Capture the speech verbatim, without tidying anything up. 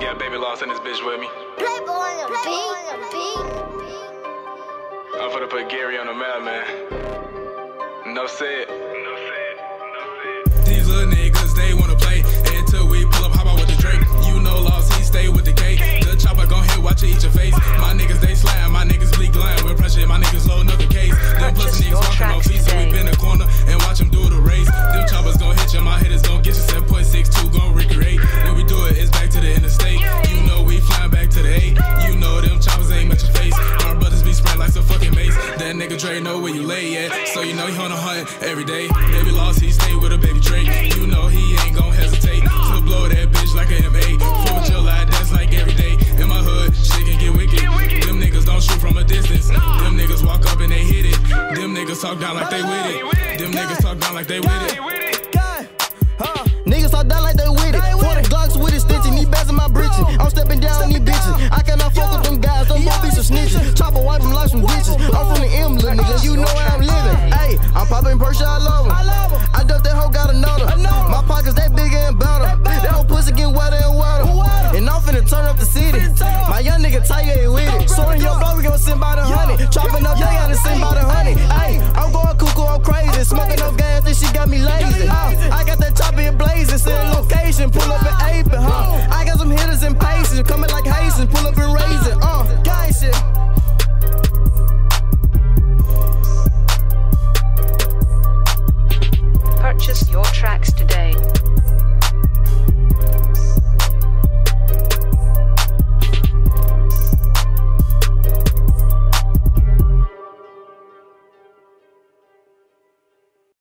Yeah, baby lost in this bitch with me. Playboy on the beat. I'm finna put Gary on the map, man. No said. No said. No said. These little niggas, they wanna play until we pull up, hop out with the Drake. You know, lost, he stay with the K. The chopper gon' hit, watch it eat your face. My niggas, they slam, my niggas bleed glide. With pressure, my niggas loading up the case. Them pussy niggas walking on feet, so we been in the corner and watch them do the race. Them choppers gon' hit you, my hitters gon' get you. seven point six two gon' recreate. When we do it, it's back to the interstate. You know we flying back to the eight. You know them choppers ain't much your face. Our brothers be spread like some fucking mace. That nigga Dre know where you lay at, so you know he on a hunt every day. Baby lost, he stay with a baby Drake. You know he ain't gon' hesitate to blow that bitch like a M eight. Full with your light, that's like every day. In my hood, shit can get wicked. Them niggas don't shoot from a distance. Them niggas walk up and they hit it. Them niggas talk down like they with it. Them niggas talk down like they with it. Niggas talk down like they with it. forty Glocks with it stitching, these bags in my britches. I'm stepping down these bitches. I cannot fuck with them guys, them both be some snitches. Chopper wipe them like some bitches. I'm from the M, little nigga, you know where I'm living. Ayy, I'm popping Persia, I love them. I duck that hoe, got another. My pockets, they bigger and better. That whole pussy get wetter and wetter. And I'm finna turn up the city. My young nigga Tiger ain't with it. So in your blow, we gon' send by the honey. Chopping up, they gotta send by the honey. Ayy, I'm going cuckoo, I'm crazy. Smoking up gas, this shit got me lazy. Uh, I got that chopper in blazing. Send location, pull up in Apin, huh? I got some hitters and paces, coming like Hazen, pull up and raise it, uh, guy shit. Purchase your tracks